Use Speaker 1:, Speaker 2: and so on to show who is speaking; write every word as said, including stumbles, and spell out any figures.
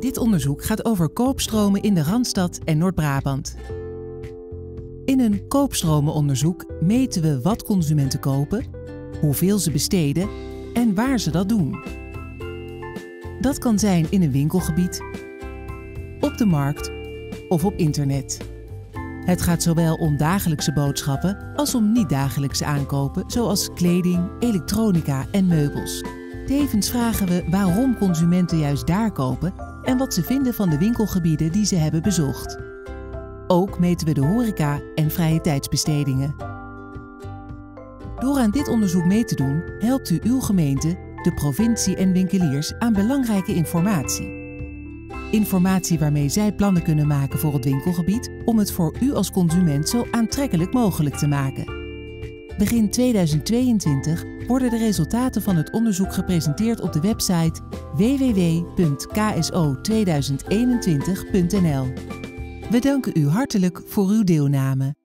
Speaker 1: Dit onderzoek gaat over koopstromen in de Randstad en Noord-Brabant. In een koopstromenonderzoek meten we wat consumenten kopen, hoeveel ze besteden en waar ze dat doen. Dat kan zijn in een winkelgebied, op de markt of op internet. Het gaat zowel om dagelijkse boodschappen als om niet-dagelijkse aankopen, zoals kleding, elektronica en meubels. Tevens vragen we waarom consumenten juist daar kopen en wat ze vinden van de winkelgebieden die ze hebben bezocht. Ook meten we de horeca en vrije tijdsbestedingen. Door aan dit onderzoek mee te doen, helpt u uw gemeente, de provincie en winkeliers aan belangrijke informatie. Informatie waarmee zij plannen kunnen maken voor het winkelgebied om het voor u als consument zo aantrekkelijk mogelijk te maken. Begin tweeduizend tweeëntwintig worden de resultaten van het onderzoek gepresenteerd op de website w w w punt k s o tweeduizend eenentwintig punt n l. We danken u hartelijk voor uw deelname.